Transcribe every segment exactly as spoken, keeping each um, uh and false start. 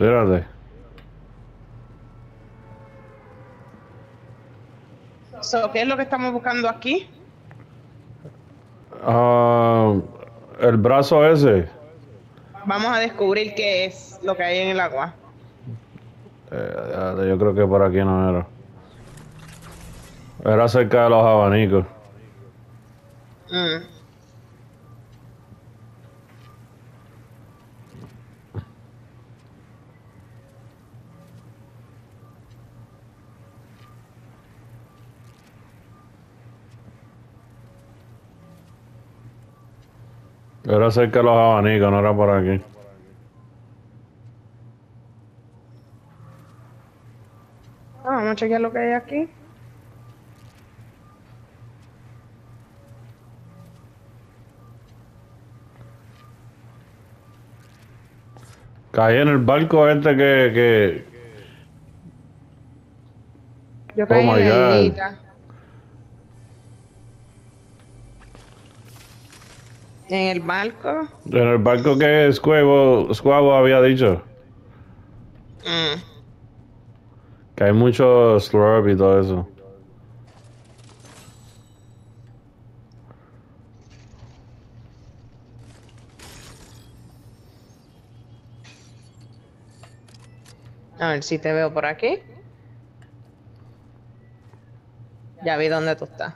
Tírate. So, ¿qué es lo que estamos buscando aquí? Ah, el brazo ese. Vamos a descubrir qué es lo que hay en el agua. Eh, yo creo que por aquí no era. Era cerca de los abanicos. Mm. Era cerca de los abanicos, no era por aquí. Ah, vamos a chequear lo que hay aquí. Caí en el barco este que, que... Yo Oh caí en my la God. islita. En el barco. En el barco que Squabo, Squabo había dicho. Mm. Que hay mucho slurp y todo eso. A ver si te veo por aquí. Ya vi dónde tú estás.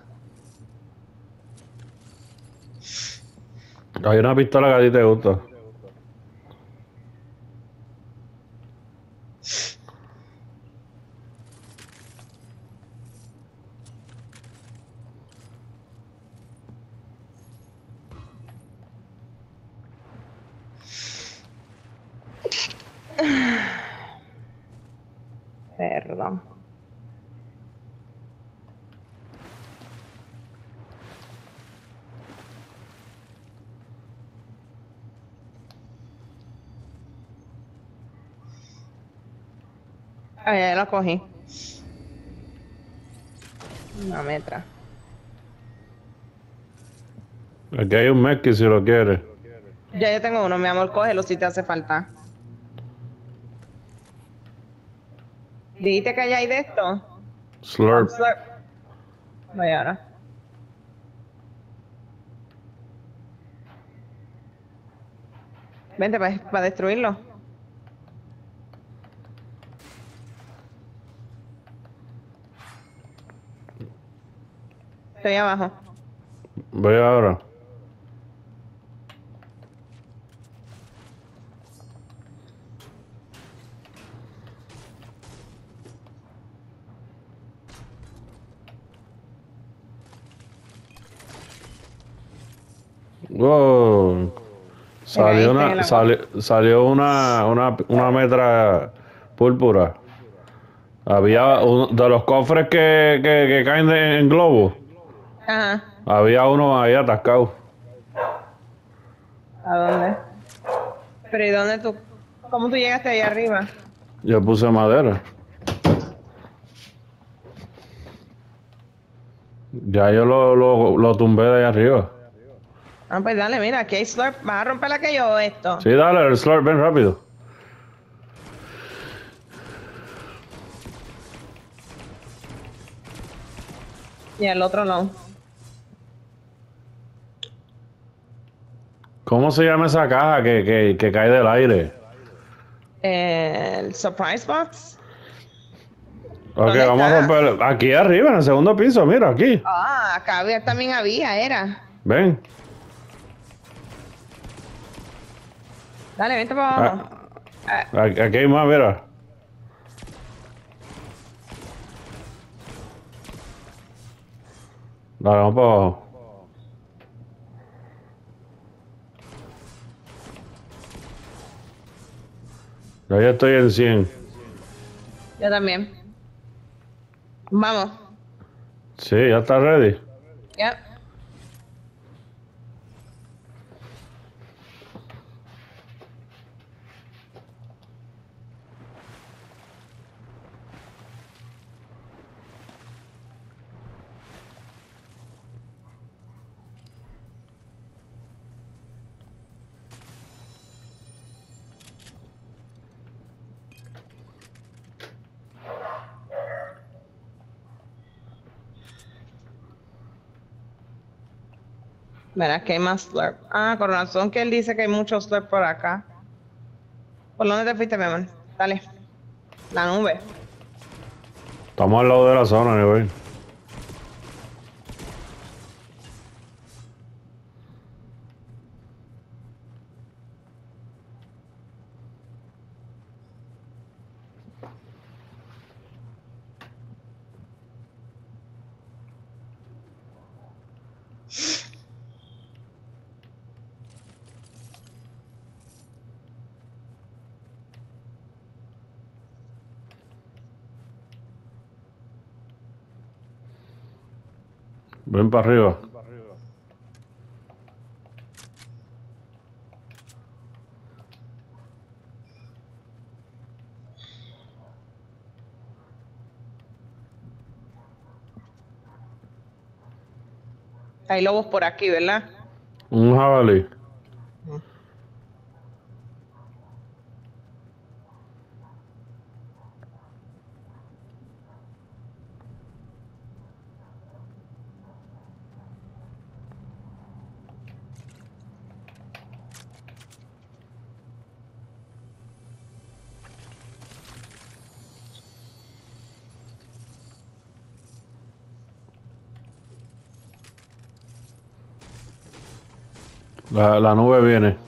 Hay una pistola que a ti te gusta. Perdón. Ah, ya la cogí. Una metra. Aquí hay un Messi si lo quieres. Ya yo tengo uno, mi amor, cógelo si te hace falta. ¿Dijiste que allá hay de esto? Um, Slurp. slurp. Voy ahora. Vente para destruirlo. Estoy abajo. Voy ahora. Wow. Te Salió caíste en el una, agua. salió, salió una, una, una metra púrpura. Había uno de los cofres que, que, que caen de- en globo. Ajá. Había uno ahí atascado. ¿A dónde? Pero ¿y dónde tú? ¿Cómo tú llegaste ahí arriba? Yo puse madera. Ya yo lo, lo, lo tumbé de ahí arriba. Ah, pues dale, mira, aquí hay slurp. ¿Vas a romper aquello o esto? Sí, dale, el slurp, ven rápido. Y al otro no. ¿Cómo se llama esa caja que, que, que cae del aire? El surprise box. Ok, ¿Dónde vamos a está? romper. Aquí arriba, en el segundo piso, mira, aquí. Ah, acá había- también había, era. Ven. Dale, vente para abajo. Ah, Ah, aquí aquí hay más, mira. Dale, vamos para abajo. Ya yo estoy en cien. yo también. Vamos. Sí, ya está ready. Ya. Verás que hay más slurp. Ah, con razón que él dice que hay muchos slurp por acá. ¿Por dónde te fuiste, mi amor? Dale. La nube. Estamos al lado de la zona, güey. Ven para arriba. Hay lobos por aquí, ¿verdad? Un jabalí. La, la nube viene.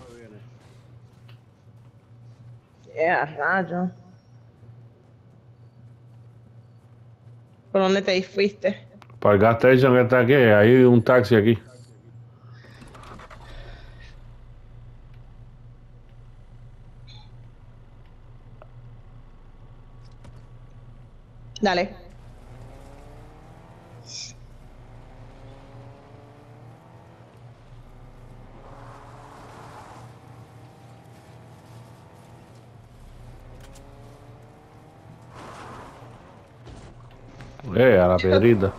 Yeah, rayo. ¿Por dónde te fuiste? Para el gas station que está aquí, hay un taxi aquí. Dale. Eh, a la piedrita.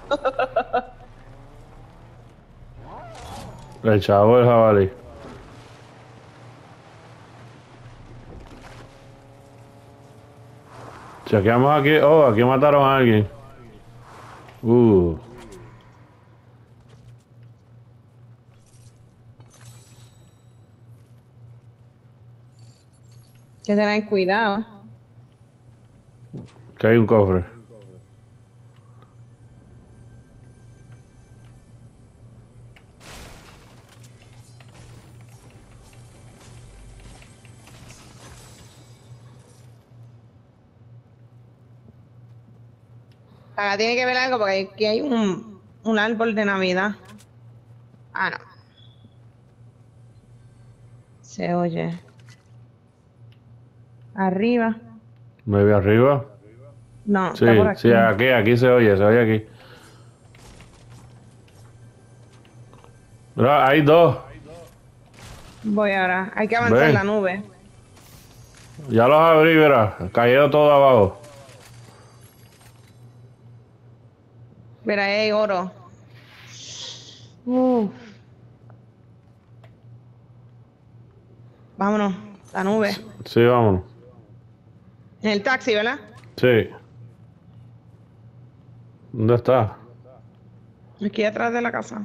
El chavo del jabalí. Chequeamos aquí. Oh, aquí mataron a alguien. Uh. Hay que tener cuidado. Que hay un cofre. Acá tiene que ver algo porque aquí hay un, un árbol de Navidad. Ah, no. Se oye. Arriba. ¿Me vi arriba? No, Sí, está por aquí. sí, aquí, aquí se oye, se oye aquí. Mira, hay dos. Voy ahora. Hay que avanzar Ven. la nube. Ya los abrí, verá. Cayeron todos abajo. Mira, ahí hay oro. Uf. Vámonos. La nube. Sí, vámonos. En el taxi, ¿verdad? Sí. ¿Dónde está? Aquí atrás de la casa.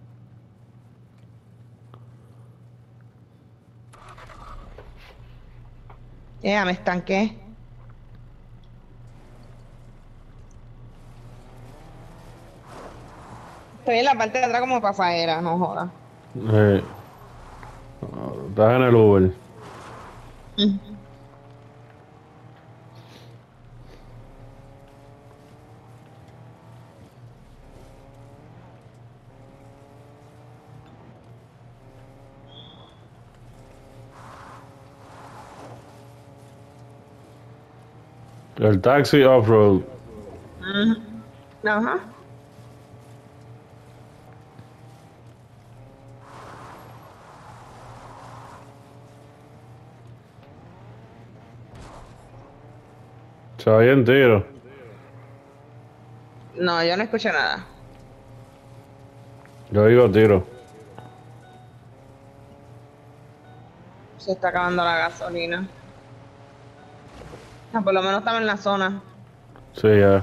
Ya, me estanqué. Estoy en la parte de atrás como pasajera, no jodas. Eh, estás en el Uber. El taxi off-road. Ajá. Se oyen tiros. No, yo no escuché nada. Yo digo tiro. Se está acabando la gasolina. Ah, por lo menos estaba en la zona. Sí, ya.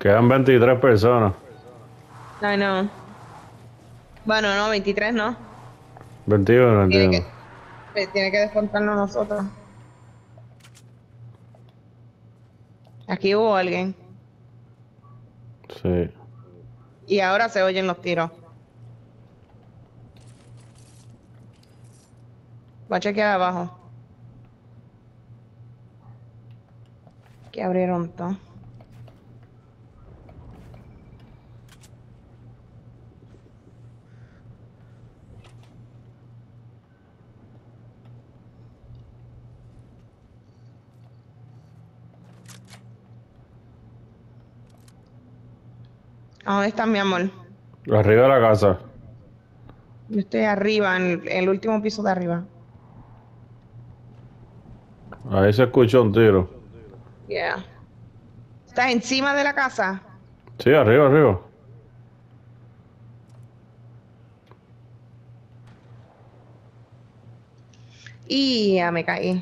Quedan veintitrés personas. No, no. Bueno, no, veintitrés no. veintiuno, Tiene entiendo. que, tiene que descontarnos nosotros. Aquí hubo alguien. Sí. Y ahora se oyen los tiros. Voy a chequear abajo. Que abrieron todo. ¿A dónde está mi amor? Arriba de la casa. Yo estoy arriba, en el, en el último piso de arriba. Ahí se escuchó un tiro. Yeah. ¿Estás encima de la casa? Sí, arriba, arriba. Y ya me caí.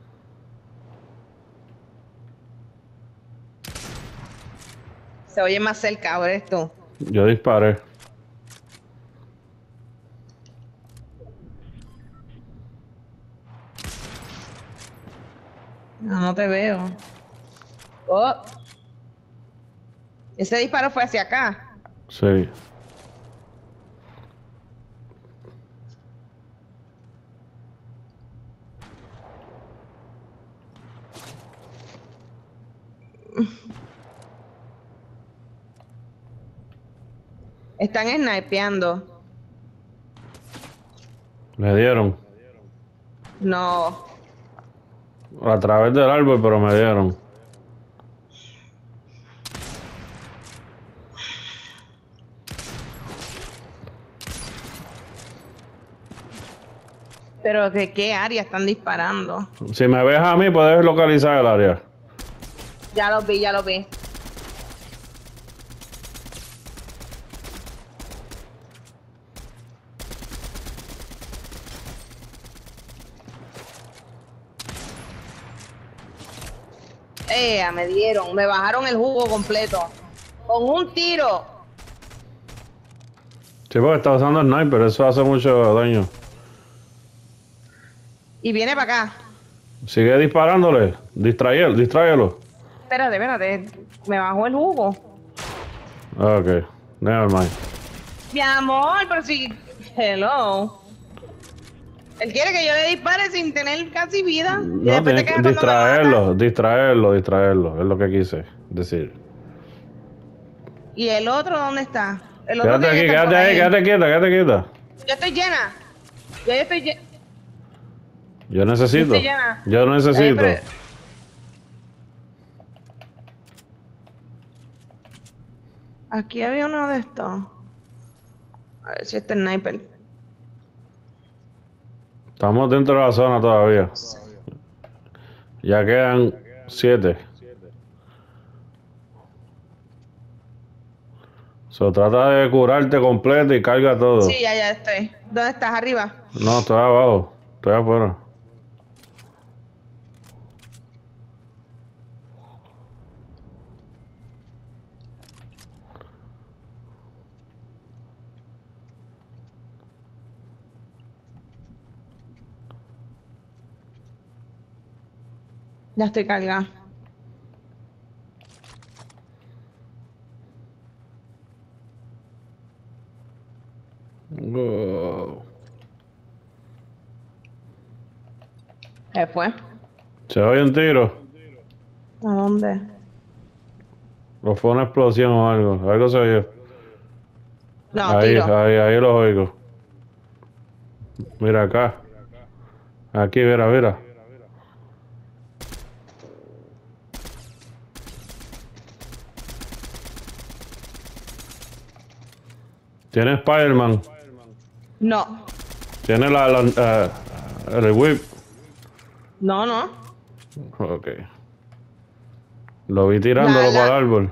Se oye más cerca, ahora eres tú. Yo disparé. No, no te veo. Oh. Ese disparo fue hacia acá. Sí. Están snipeando. Me dieron. No. A través del árbol, pero me dieron. Pero ¿de qué área están disparando? Si me ves a mí, puedes localizar el área. Ya lo vi, ya lo vi. Eh, me dieron, me bajaron el jugo completo. Con un tiro. Sí, porque está usando sniper, eso hace mucho daño. Y viene para acá. Sigue disparándole. Distráelo, distráelo. Espérate, espérate. Me bajó el jugo. Ok, never mind. Mi amor, pero si... Hello. Él quiere que yo le dispare sin tener casi vida. Y No, después tienes te que quejas cuando me mata. distraerlo, distraerlo, distraerlo. Es lo que quise decir. ¿Y el otro dónde está? El otro Quédate tiene aquí, que estar quédate por ahí, quédate quieta, quédate quieta. Yo estoy llena. Yo ya estoy llena. Yo Yo necesito. estoy llena. Yo necesito. Eh, pero- Aquí había uno de estos. A ver si este es sniper. Estamos dentro de la zona todavía. Ya quedan siete. So, trata de curarte completo y carga todo. Sí, ya, ya estoy. ¿Dónde estás? Arriba. No, estoy abajo. Estoy afuera. Ya estoy cargada. Wow. ¿Qué fue? ¿Se oye un tiro? ¿A dónde? ¿O fue una explosión o algo? Algo se oyó. No, Ahí, tiro. ahí, ahí lo oigo. Mira acá. Aquí, mira, mira. Tiene Spider-Man. No. Tiene la, la eh, el whip. No, no. Ok. Lo vi tirándolo La- la- para el árbol.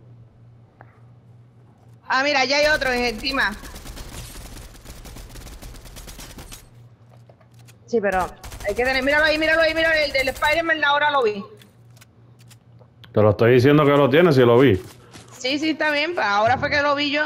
Ah, mira, allá hay otro encima. Sí, pero hay que tener... Míralo ahí, míralo ahí, míralo. El del Spider-Man ahora lo vi. Te lo estoy diciendo que lo tiene si lo vi. Sí, sí, está bien, pero ahora fue que lo vi yo.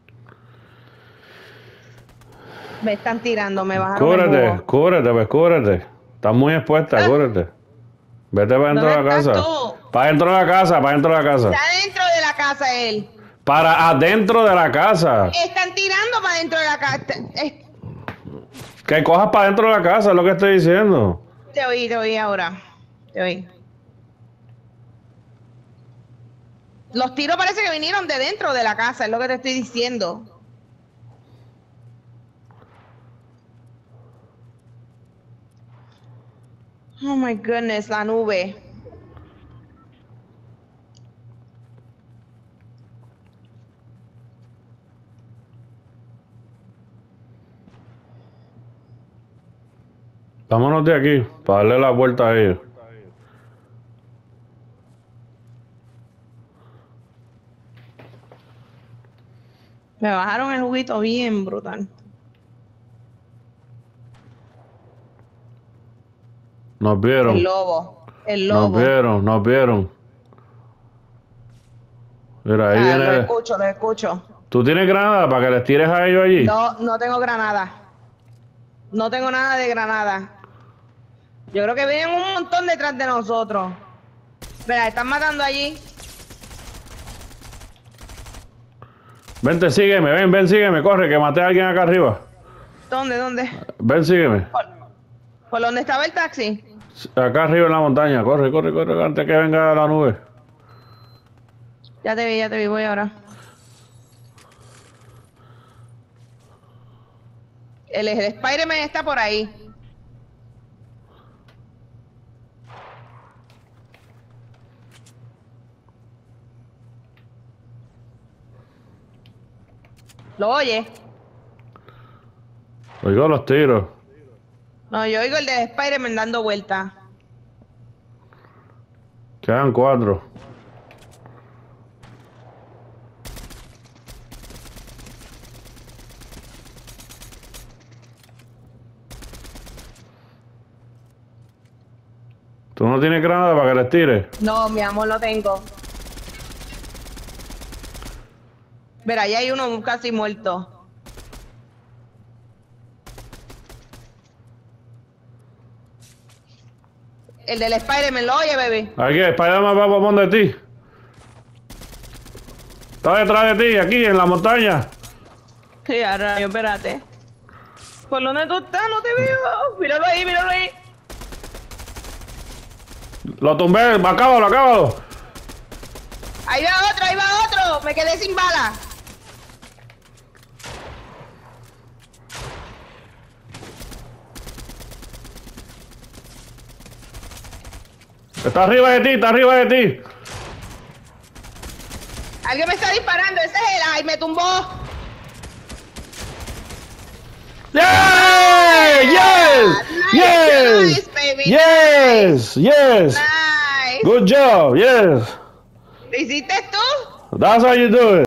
Me están tirando, me bajaron el Cúbrete, bobo. cúbrete, pues cúbrete. Estás muy expuesta, Ah, cúbrete. Vete para dentro de ¿dónde la estás casa. tú? Para dentro de la casa, para dentro de la casa. Está dentro de la casa él. Para adentro de la casa. Están tirando para dentro de la casa. Eh, Que cojas para dentro de la casa, es lo que estoy diciendo. Te oí, te oí ahora. Te oí. Los tiros parece que vinieron de dentro de la casa, es lo que te estoy diciendo. Oh my goodness, la nube. Vámonos de aquí, para darle la vuelta a ellos. Me bajaron el juguito bien brutal. Nos vieron. El lobo. El Nos lobo. vieron, nos vieron. Mira, ahí Ah, viene. lo el- escucho, lo escucho. ¿Tú tienes granada para que les tires a ellos allí? No, no tengo granada. No tengo nada de granada. Yo creo que vienen un montón detrás de nosotros. Mira, están matando allí. Vente, sígueme, ven, ven, sígueme, corre, que maté a alguien acá arriba. ¿Dónde, dónde? Ven, sígueme. ¿Por, por dónde estaba el taxi? Acá arriba en la montaña, corre, corre, corre, antes que venga la nube. Ya te vi, ya te vi, voy ahora. El, el Spider-Man está por ahí. ¿Lo oye? Oigo los tiros. No, yo oigo el de Spider-Man dando vueltas. Quedan cuatro. ¿Tú no tienes granada para que les tires? No, mi amor, lo tengo. Mira, ahí hay uno casi muerto. El del Spider-Man, ¿lo oye, bebé? Aquí, Spider-Man va por donde ti. Está detrás de ti, aquí, en la montaña. Sí, a rayo, espérate. ¿Por dónde tú estás? No te veo. Míralo ahí, míralo ahí. Lo tumbé, acábalo, acábalo. Ahí va otro, ahí va otro. Me quedé sin bala. Está arriba de ti, está arriba de ti. Alguien me está disparando. Ese es él. Ay, me tumbó. ¡Yeah! ¡Yes! Nice, ¡Yes! nice, baby. ¡Yes! ¡Yes! Nice. Good job, yes. ¿Lo hiciste tú? That's how you do it.